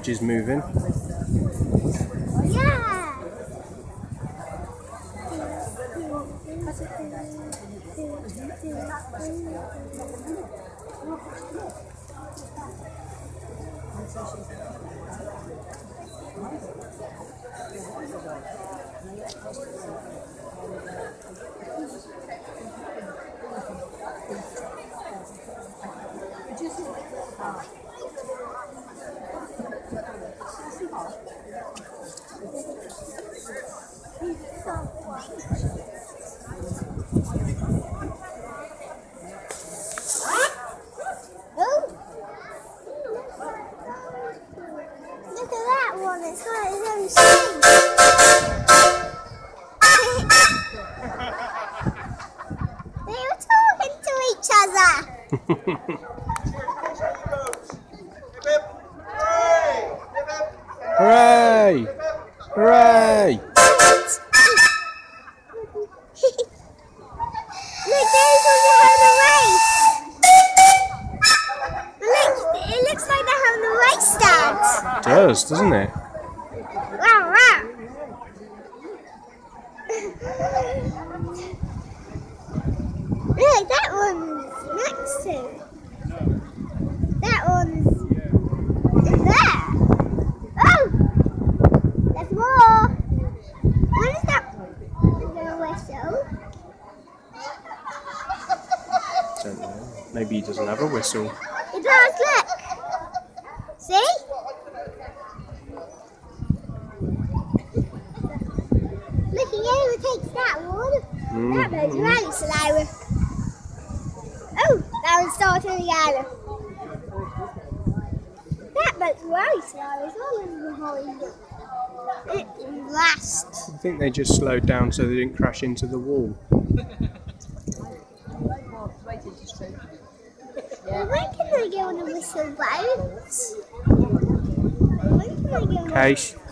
barge is moving. Yeah! Look at that one, it's got its own swing. They were talking to each other. Hooray! Hooray! Look, those ones are having a race. Look, it looks like they're having a race dance. It does, doesn't it? Wow, wow. Look, that one's next to. That one's there. Oh! There's more. What is that? Is there a whistle? Don't know. Maybe he doesn't have a whistle. It does, look. See? Look, he overtakes that one. That goes really slow. Oh, that one's starting again. That boat's really slow as well as behind it. It's last. I think they just slowed down so they didn't crash into the wall. Well, when can I go on a whistle boat? When can I go on a Case.